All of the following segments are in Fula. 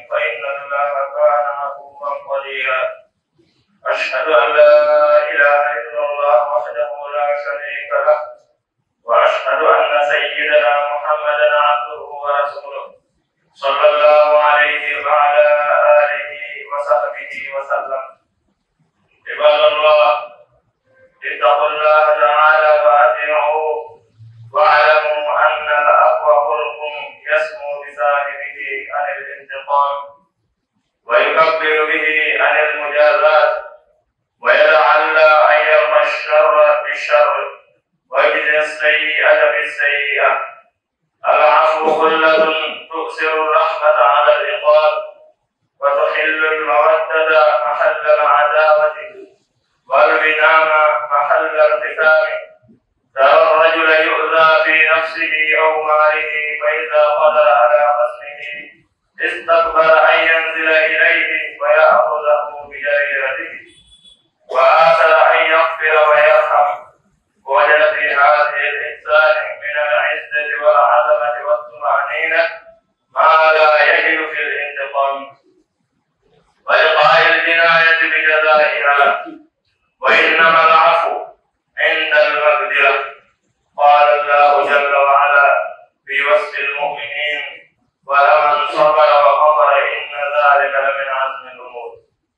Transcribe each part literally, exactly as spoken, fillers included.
فإن الله كان عفوا قديرا. أشهد أن لا إله إلا الله وحده لا شريك له، وأشهد أن سيدنا محمدا عبده ورسوله صلى الله عليه وعلى آله وصحبه وسلم. عباد الله، اتقوا الله تعالى وأطيعوه، واعلموا أن العفو خلق يسمو بصاحبه عن الانتقام، ويكبر به عن المجازات، ويتعلى أن يرمى الشر بالشر ويجزي السيئة بالسيئة. العفو خلة تؤثر الرحمة على العقاب، وتحل المودة محل العداوة، والبنام محل الختام. ترى الرجل يؤذى في نفسه أو ماله، فإذا قدر على قسمه استكبر أن ينزل إليه ويأخذه بجريرته، وآثر أن يغفر ويرحم. ووجد في هذه الإحسان من العزة والعظمة والطمأنينة ما لا يجد في الانتقام ولقاء الجناية بجزائها، وإنما العفو عند المقدرة. قال الله جل وعلا في وصف المؤمنين: ولمن صبر وغفر إن ذلك لمن عزم الأمور.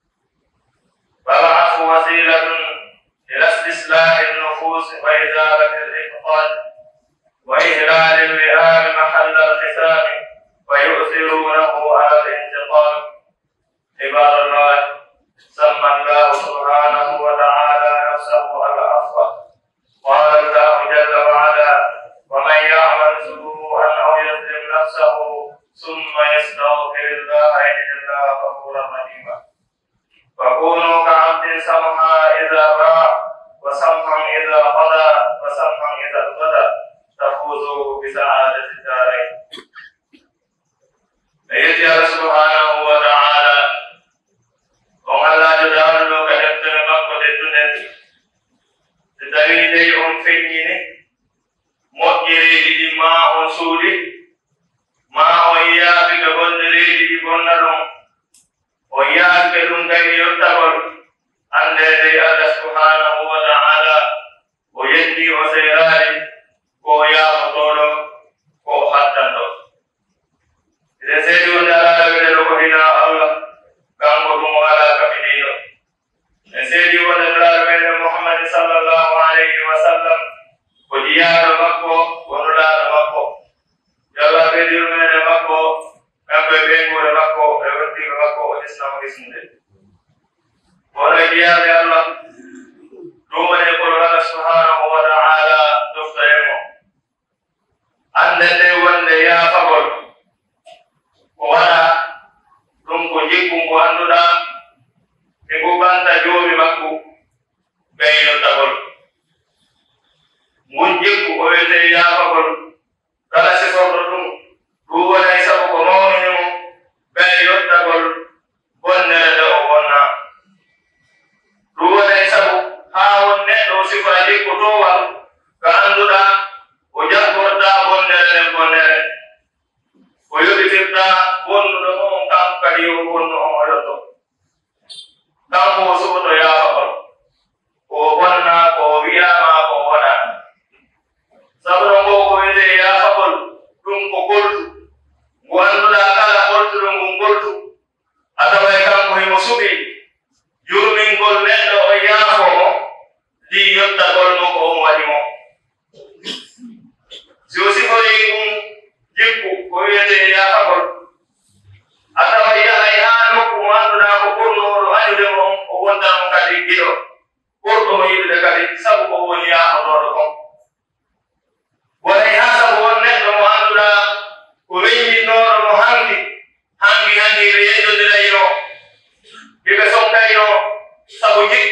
فالعفو وسيلة إلى استصلاح النفوس وإزالة الإفقاد وإهلال الوئام محل الخصام، ويؤثرونه على الانتقام. عباد الله، سمى الله سبحانه وتعالى نفسه العفو. قال الله جل وعلا: ومن يعمل سوءا أو يظلم نفسه ثم يستغفر الله يجد الله غفورا رحيما. فكونوا كعبد سمحا إذا باع، وسمحا إذا قضى، وسمحا إذا اقتدى، تفوزوا بسعادة الدارين. أيها الله سبحانه وتعالى، وعلى جدار لك يتنبق للدنيا تدريد يوم فيني مؤجري ما أنسولي ما ويا بك بندري بندرون ويا بكلون كي يتقل أن لدي الله سبحانه وتعالى ويدي وسيراري ويا مطولو وحدنو. إذا سيدي ونرى بدلوك هنا الله كان ولا كفيدينو. سيدي ونرى محمد صلى الله عليه وسلم وجيار مكو ونرى مكو يلا بدير من مكو كم بينور مكو بيوتي مكو الإسلام بسنده. ونجيار يا الله دوما يقول الله سبحانه وتعالى دفترمو أن اللي يا فقر وانا dungu jikku ko anduɗa e gubanta joomi makko ɓey yottagol. Ngun jikku o wiyete yaafagol kala siforɗo ɗum ɗum wonay sabu ko mawninimo ɓey yottagol bonnere nde o wonna. Ɗum wonay sabu haa won neɗɗo o sifa jikku towal ko anduɗa o jaɓɓorɗa bonnere nden bonnere, o yoɓitirɗa bonnuɗo mo on kanko kadi yo bonno on o yotto. Kanko o suɓoto yaafagol ko bonna ko wiyama ko wona. Sabu ɗon ngo ko wiyete yaafagol ɗum ko goltu ngu annduɗa kala goltuɗo ngun goltu a taway kanko himo suɓi yurmingol neɗɗo o yaafomo ɗi yottagol mo ko on waɗi mo. Si o sifori ɗum jikku ko wiyete yaafagol a taway yahay haa nokku mo annduɗa ko ɓurnoɗo anyude mo on o wondamo kadi giɗo ɓurɗo mo yiɗude kadi sabu ko woni yaafotoɗo kon. Wonay haa sabu won neɗɗo mo annduɗa ko weññinnoɗo mo hanki hanki hanki ɓe yeƴƴodirayno ɓe ɓe sonkayno sabu jikku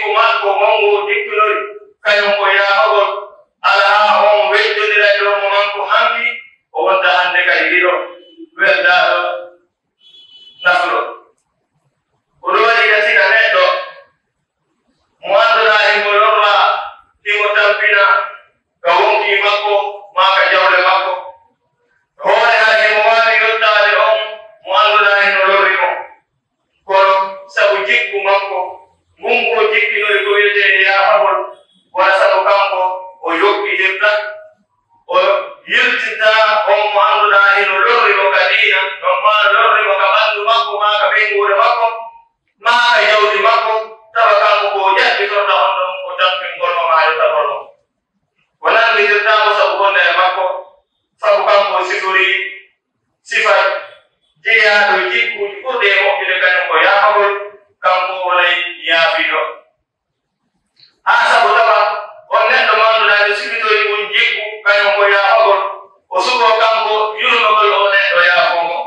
jikkuji ɓurde e moƴƴude kañum ko yaafagol kanko wolay yaafiɗo haa sabu tawa on neɗɗo manduɗa nde sigitori ngun jikku kañum ko yaafagol o sugo kanko yurnogol o neɗɗo yaafomo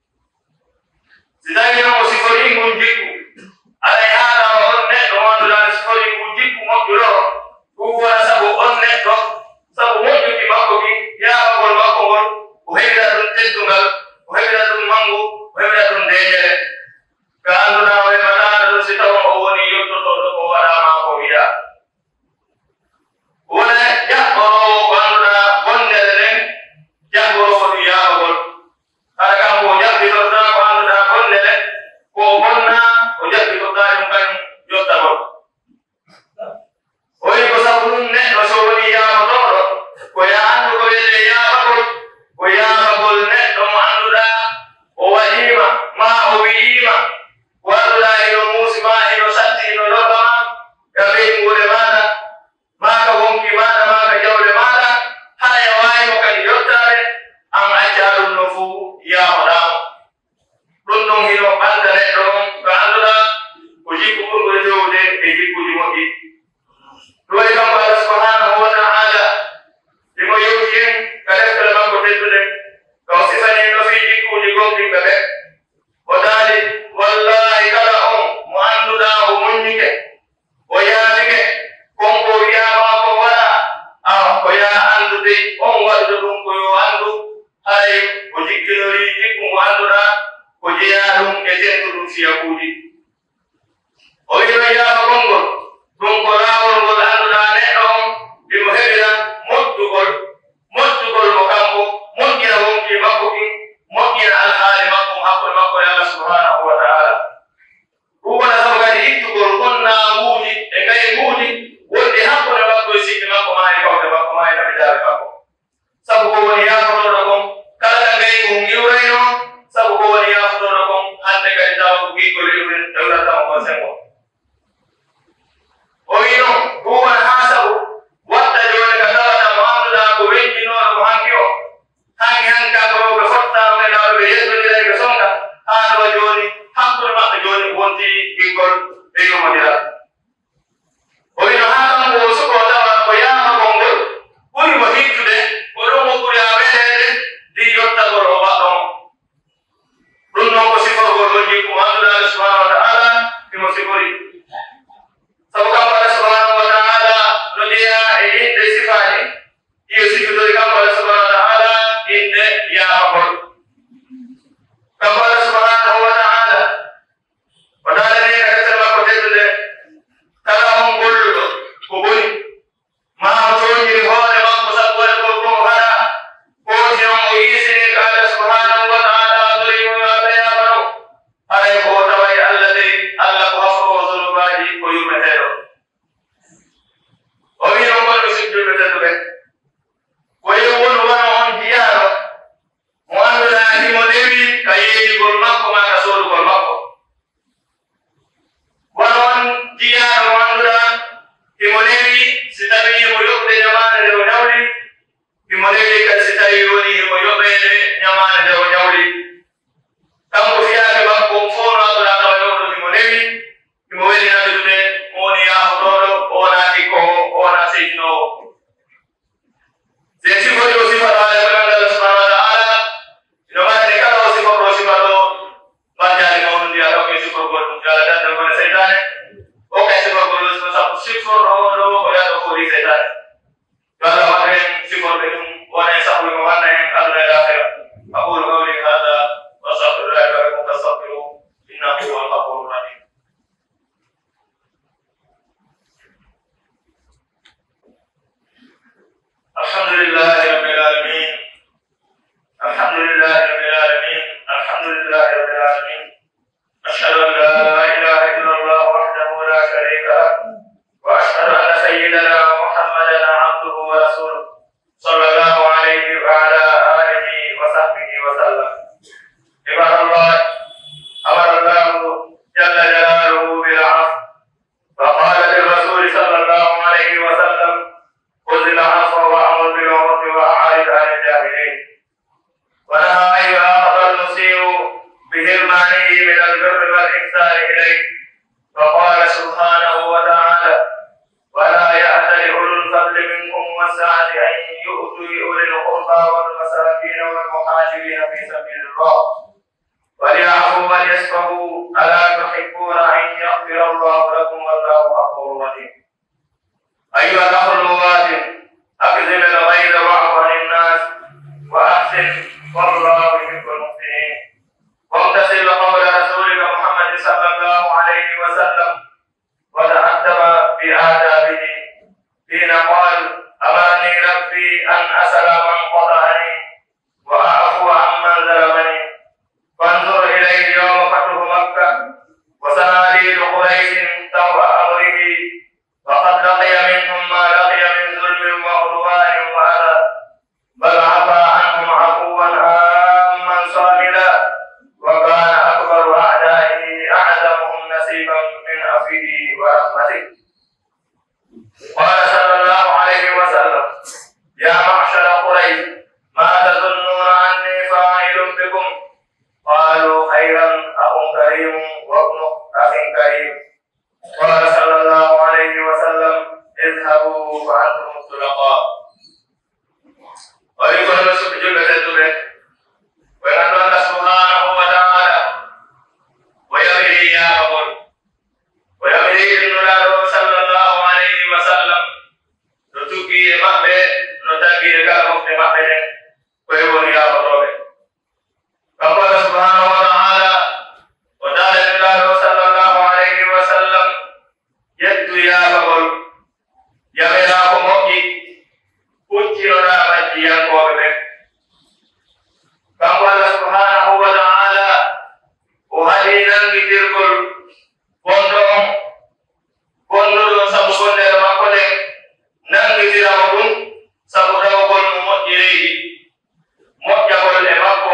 si tawi noon o sifori ngun jikku alay haalawa on neɗɗo manduɗa nde sifori ngun jikku moƴƴuɗo ɗum wona sabu on neɗɗo sabu moƴƴuki makko ki yaafagol makko ngol o heɓira ɗum teddungal o heɓira ɗum mangu o heɓira ɗum ndeƴere ka annduɗa o heɓataɗa ɗum si tawa o woni yettotoɗo ko waɗama ko wiya wona jaɓɓorowo ko annduɗa bonnere nden jaɓɓorowo ɗum yaafagol hara kanko o jaɓɓitorta ko annduɗa bonnere ko bonna o jaɓɓitorta ɗum kañum yottagol o wi ko sabu ɗum neɗɗo so woni yaafotoɗo ko ya anndu ko wiyete yaafagol ko yaafagol neɗɗo mo annduɗa o waɗima ma o wi'ima ko annduɗa ino muusi ma ino satti ino lobbama ka ɓeyngure maɗa ma ka wonki maɗa ma ka jawle maɗa hara ya wayimo kadi yottare an acca ɗum no fuu yaafoɗamo ɗum ɗum hino ɓanda neɗɗo on ko annduɗa ko jikku ɓurgol jowde e jikkuji moƴƴi ɗum waɗi kanko Allah subhanahu wa ta'ala imo yewti en ka deftere makko teddude ka o sifani no fi jikkuji gonɗinɓe ɓe o daali wallahi kala on mo annduɗa o muññike o yaafike konko wiyama ko waɗa a ko ya andude on waɗude ɗum ko yo anndu hay o jikkinori jikku mo annduɗa ko jeya ɗum e tentuɗum fiyakuuji o wino yaafagol ngol ɗum ko laawol ngol annduɗa neɗɗo on imo heɓira moƴƴugol moƴƴugol mo kanko moƴƴina wonki makko kin moƴƴina alhaali makko hakkude makko e Allah subhanahu wa ta'ala ɗum wona sabu kadi ittugol gonnaamuuji e ngayguuji wonde hakkude makko e sikki makko ma e kawte makko ma e naɓidaare makko sabu ko woni yaafotoɗo kon kala ka ngaygu hum iwrayno sabu ko woni yaafotoɗo kon hannde kadi tawa ko giggol iwren ewratamo kon sengo o wi noon ɗum wona haa sabu watta jooni ka tawata mo annduɗa ko weñjinooɗo mo hanki o hanki hanki kanko rewɓe fottano e ɗawɓe ɓe yettodira ɓe songa haa ɗo jooni hakkude maɓɓe jooni wonti giggol e yumodira o wino haa kanko o suko tawa ko yaafagol ngol ɓuri mo hittude ko ɗum mo ɓuri a weɗeede ndi yottagol o waɗɗo mo ɗum noon ko siforgol on jikku mo annduɗa Allah subhanahu wa ta'ala imo sifori sabu kanko Allah subhanahu wa ta'ala no jeeya e inde sifaani iyo sifitori kanko Allah subhanahu wa ta'ala inde yaafagol kanko Allah subhanahu wa ta'ala o daalani ka deftere makko teddude kala on golluɗo ko boni ma o toñiri hoore makko sabu waɗe ko ko haɗa kooti on o yiisini ka Allah subhanahu wa ta'ala torimo yo Allah yaafano haray ko o taway Allah dey Allah ko hafoo zunuba بإحسانه من البر والإحسان إليه. فقال سبحانه وتعالى: ولا يأتل أولو الفضل منكم والسعة أن يؤتوا أولي القربى والمساكين والمهاجرين في سبيل الله وليعفوا وليصفحوا ألا تحبون أن يغفر الله لكم والله غفور رحيم. أيها الأخ المواطن، أكظم الغيظ واعف عن الناس وأحسن والله يحب المحسنين. وامتثل قول رسولك محمد صلى الله عليه وسلم وتأدب بآدابه حين قال: أمرني ربي أن أسأل من قطعني وأعفو عمن ظلمني. فانظر إليه يوم فتح مكة وسناديد قريش توء أمره، وقد لقي منهم ما لقي من ظلم وعدوان وأذى، بل عفا عنهم عفوا عاما صاملا، وكان أكبر أعدائه أعظمهم نصيبا من عفوه ورحمته. قال صلى الله عليه وسلم: يا معشر قريش، ما تظنون أني فاعل بكم؟ قالوا: خيرا، أخ كريم وابن أخ كريم. قال صلى الله عليه وسلم: اذهبوا فأنتم الطلقاء. ولكل سبجل تدبه وأن الله سبحانه وتعالى ويمري يا أقول ويمري إن الله صلى الله عليه وسلم نتوكي مأبه نتاكي لك مفت مأبه ويقول يا أقول فقال سبحانه وتعالى: وقال الله صلى الله عليه وسلم: يد يا أقول يمراكم مؤكي كنتنا مجيا قومه. فقال سبحانه وتعالى: وهدينا كتيركل بندهم بندهم سبكون لرمكول نانgi tirawdum sabu dawgol mo moƴƴireeji moƴƴagol e makko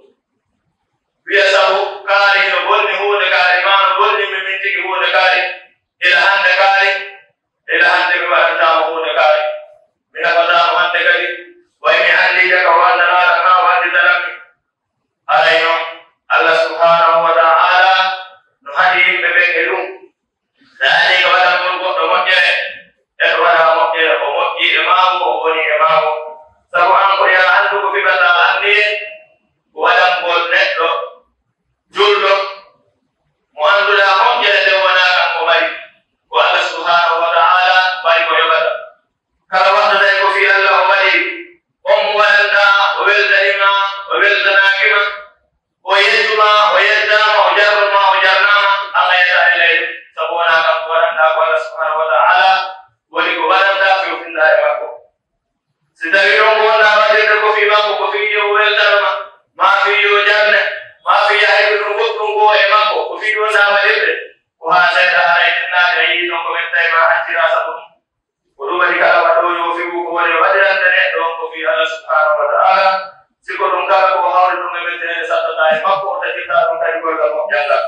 wiya sabu kaari no bonni huunde kaari ma no bonni mi min tigi huunde kaari ila hannde kaari ila hannde mi waɗantaamo huunde kaari mi nafataamo hannde kadi way mi anndi jaga o anndanaara ma o anditanammi. aray noon Allah subhanahu wa ta'ala no haɗi yimɓe ɓen e ɗum daani ko waɗangol goɗɗo moƴƴere en waɗa moƴƴere o moƴƴi e maako o woni e maako sabu an ko ya anndu ko fiɓataa anndi ko waɗangol neɗɗo julɗo mo annduɗaa moƴƴere nde wonaa kanko mari ko Allah subhanahu wa ta'ala mari ko yoɓata. kala waɗɗoɗay ko fii Allah o mari on mo waɗanɗaa o weltanima o weltanaakima o yedduma o yeddama o jarruma o jarnama an ayata e leyɗo sabu wonaa kanko waɗanɗaa ko Allah subhanahu wa ta'ala woni ko waɗanɗaa fewtinɗaa e makko. si tawii on ko wonɗaa waɗirde ko fii makko ko fii yo weltanama ma fii yo jarne ma fii yahayɓe ɗum goɗɗum goo e makko ko fii wonɗaa waɗirde ko haa seeɗa haray tinnaade a yii ɗon ko wettay ma hattira sabu ɗum ko ɗum waɗi kala waɗoo yo fiwu ko woni waɗirande neɗɗo on ko fii Allah subhanahu wa ta'ala siko ɗum kala ko hawri ɗum e weltinede sattataa e makko o taƴirtaa ɗum kadi gollal moƴƴangal.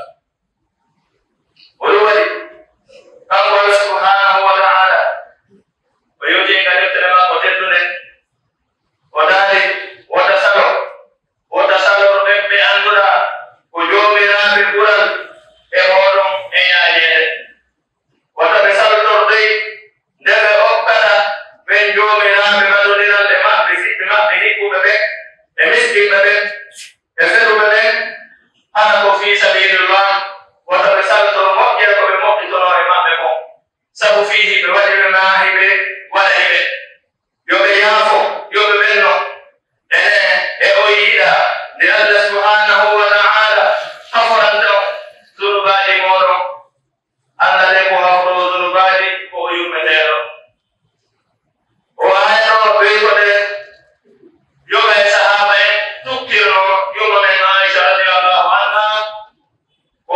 ko ɗum waɗi kanko Allah subhanahu wa ta'ala o yewtii ka deftere makko teddunde o daali wota salo wota salor ɓen ɓe annduɗaa ko joomiraaɓe ɓural e mooɗon e yaajeede wota ɓe saltorɗoy nde ɓe hokkata ɓen joomiraaɓe madoniral e maɓɓe siɓɓe maɓɓe hikkuɓe ɓen e miskiɓe ɓen e feɗuɓe ɓen hana ko fii sabilillah wota ɓe saltoro moƴƴere ko ɓe moƴƴitono e maɓɓe kon sabu fiihi ɓe waɗi ɓe maahi ɓe waɗa hiɓe yo ɓe yaafo yo ɓe ɓenno ene e o yiɗa nde Allah subhanahu wa ta'ala haforanta on zunubaaji mooɗon Allah le ko haforo zunubaaji ko o yummeteeɗo o ayno ɓeykoɗe yoɓe sahaba en tukkirno yuma men Aisha radiyallahu anha o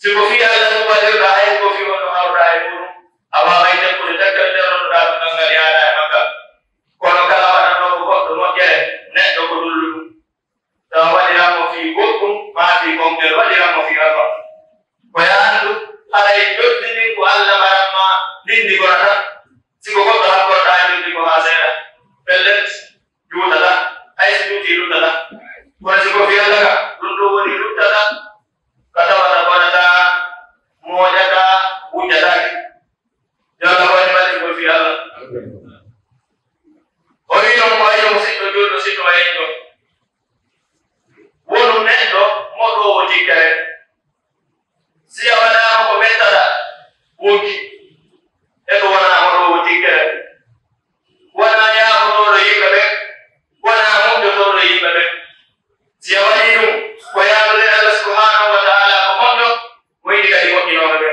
siko fi Allah to wadirda ay ko fi wono hawra ay mum awa bay te ko takkal le ron da ngal yaada makka kono kala wada no ko do mojjere neddo ko dullu da wadira mo fi gokkum ma fi gongel wadira mo fi Allah ko yaandu ay joddini ko Allah maramma dindi ko rata siko ko da ko da dindi ko hasera pellet juutala ay juuti lutala ko siko fi Allah dun do woni lutala kata wada wada mojata wujata jalla wa jalla ko fi Allah ori non ko ayo musito jodo sito ayendo wonu neddo modo woti kare si awala ko betara woki e ko wana modo woti kare wana ya modo yimbe be wana modo to yimbe be si awali dum ko ya Allah subhanahu wa ta'ala ko mondo moydi kadi mo ino be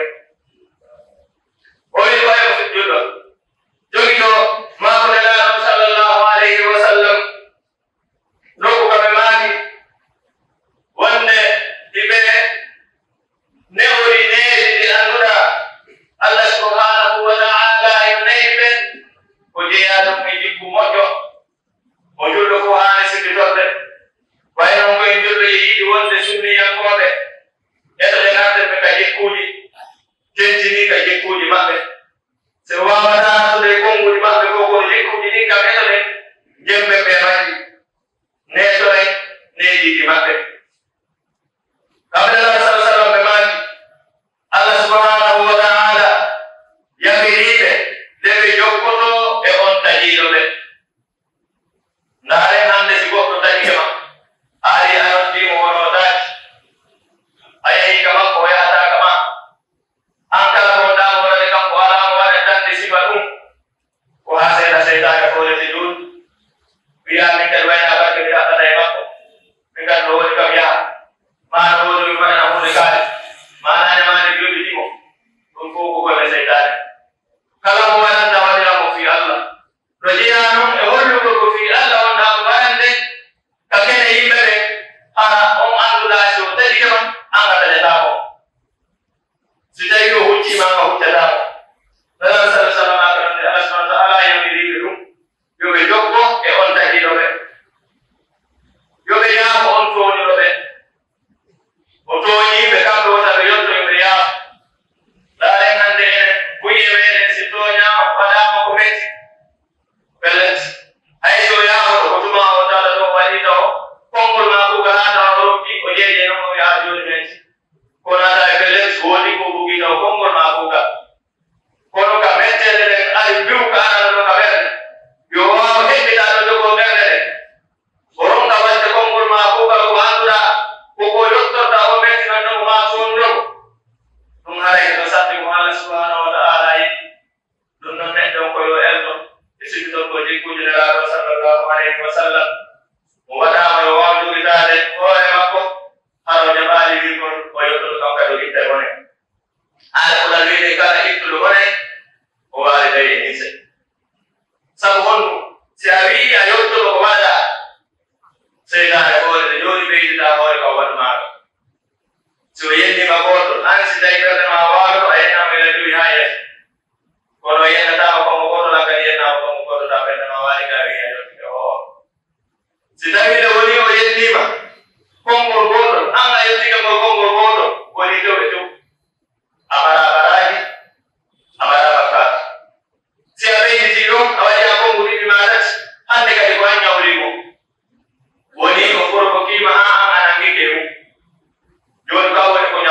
ori ko ayo musito jodo jogi to ma ko la sallallahu alaihi wasallam loko ka be maki wonde dibe ne ori ne di anura Allah subhanahu wa ta'ala inaybe ko je ado ko jikku mojo o jodo ko haani sidi torde wayno ko jodo yi wonde sunni yankobe eto le ngate be ka jikkuji tentini ka jikkuji mabbe se wawata to de konguji mabbe ko ko jikkuji ni ka eto le jembe be maji ne to le ne jiki mabbe kabla sallallahu alaihi wasallam maki Allah subhanahu wa ta'ala yamiribe debe jokkoto e on tajido be ndare hande si goddo taji ma ari ayon dimo wono taji ayi kama ko yata kama ankala ko da mo le kam wala mo wala tande sifa dum ko hasena seytaane ko le tidul biya min kal wayna ba ke da kada e makko min kan do woni kam ya ma do do ma na mo le kale ma na ne ma ne jodi dimo dum ko ko ko le seytaane kala mo wala da wadira mo fi Allah rojina non e hollu ko fi Allah on da barande ka kene yimbe be ara on andula so tadi kama anga tale damo sidai yo hucci ma ko hucca damo dala sallallahu alaihi wa sallam ta'ala yamiri dum yo be jokko e on tadi do be yo be ya on to ni do be o to ni be kam do ta be yo to be ya dale hande buye wene si to nya wala mo ko beti belet ay yo ya ko tuma o ta do wali to kongol ma ko gana ta ro ki ko je je no ya jo ne ko na da belet woni ko bugi to kongol ma ko ga ko no ka mete le ay biu ka na no ka ber yo wa he be da do ko ber le borom ka wante kongol ma ko ga ko andura ko ko yotto ta o meti na do ma so no dum haray to sabbi mo Allah subhanahu wa ta'ala yi dum non neddo ko yo eldo e sigi to ko je ko jira Allah sallallahu alaihi wasallam mo wada mo yo wa do gitade hore makko haro jabali wi ko ko yo to ka do gitte wone ala ko dal wi ka ittu wone o wali dai ni se sabu honu si abi ayo to ko wada seyda ko de jori be da hore ko wad ma so yendi ma ko to an si dai ka ma wa to ay na me le du haya kono yenda ta ko ko to la ka yenda ko ko to ta be na wali ka wi ayo to sidami le woni o yendi ma kongol goto anga yendi ka ko kongol goto woni to be to amara baraji amara baka si abe ti do awali ko nguri bi marat hande ka ko anya wuri ko woni ko ko ko ki ma ana ngi ke mu yo ka woni ko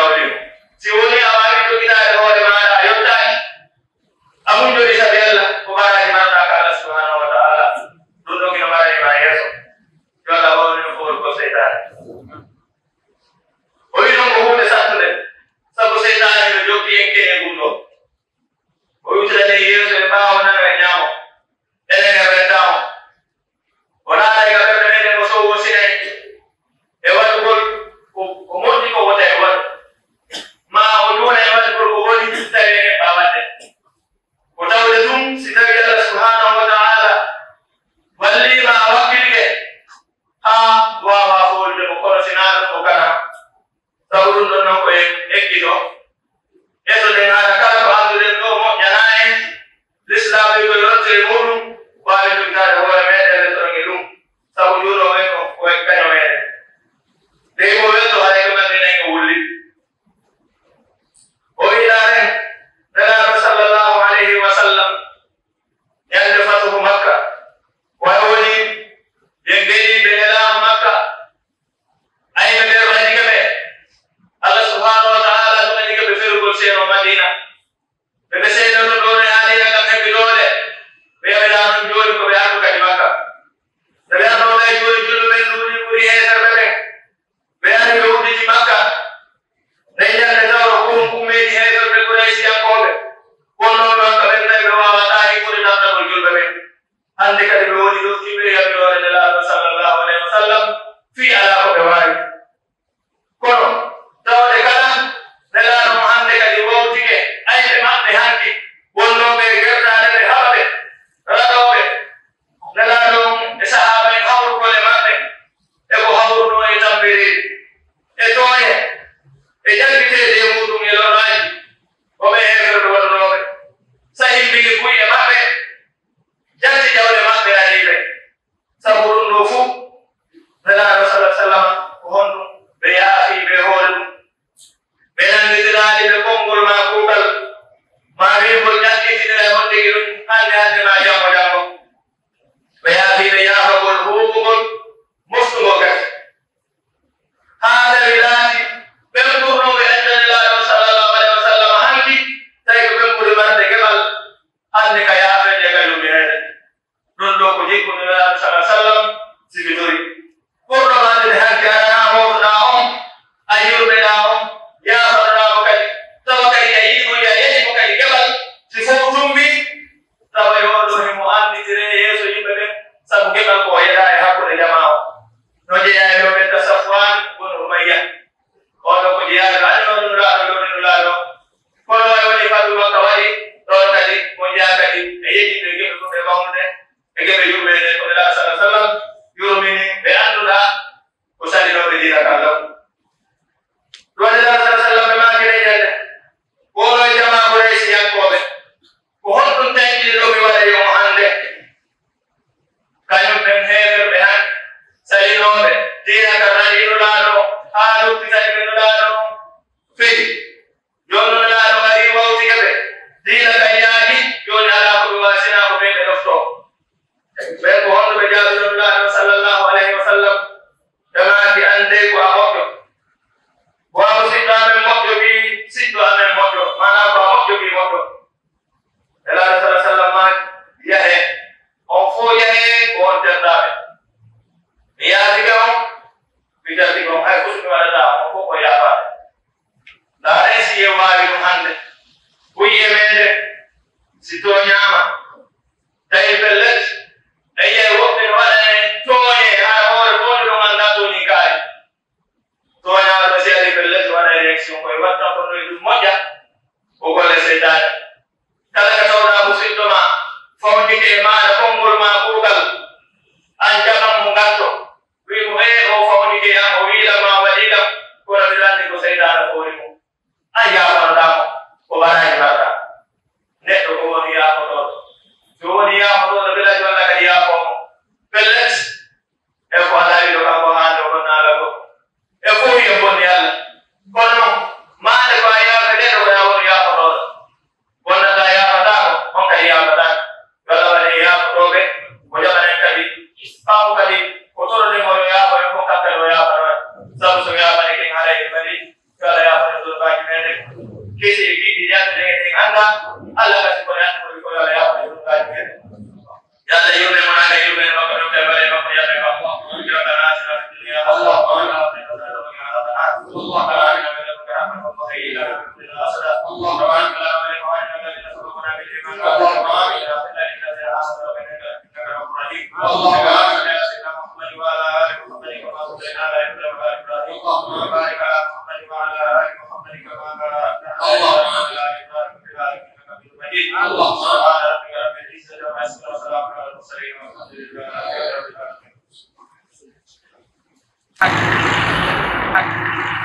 connexion koye watta fonnoye ɗum moƴƴa o golle seytane kala ka tawɗa musidɗo ma fawndike e maɗa konngol ma kuugal an jaɓan mo ngatto wimo e o fawndike an o wiilama waɗiɗam kono mbiɗa anndi ko seytane foori mum an yafanoɗamo ko waɗani mbarɗa neɗɗo ko woni yafotoɗo so woni yafotoɗo ɓilaji walla kadi yaafomo pellet e ko alawiɗo kanko hande o gonnaala go e fof yo bonni allah kono maande ko a yaafa ɗeɗo ko ya woni yafotoɗo bonnata yafatako on kadi yafatako walla waɗe yafotoɓe ko jaɓanen kadi ɓawo kadi ko toronimo yo yaafo e fof kakkadi o yafata sabu so yafane ken haɗayde kadi so allah yafane zurbaji meɗen kesi e giɗi yande en anda allah kasi kono andi kodi ko allah yafane zurbaji meɗen yalla yurme monaka yurme makko ɗum tebale makko yaɓe makko rabbana atina fi dunya hasanatan wa qina adhaban nar اللهم آمنا بذنبك رحمة وهيئ لنا من أمرنا رشدا اللهم بارك لنا ولإخواننا الذين سبقونا بالإيمان اللهم آمين يا رب العالمين الذين آمنوا بك إنك رؤوف رحيم اللهم بارك على سيدنا محمد وعلى آل محمد كما صليت على إبراهيم وعلى إبراهيم اللهم بارك على محمد وعلى آل محمد كما باركت على إبراهيم وعلى آل إبراهيم في العالمين إنك حميد مجيد اللهم سبحان ربك رب العزة عما يصفون وسلام على المرسلين والحمد لله رب العالمين.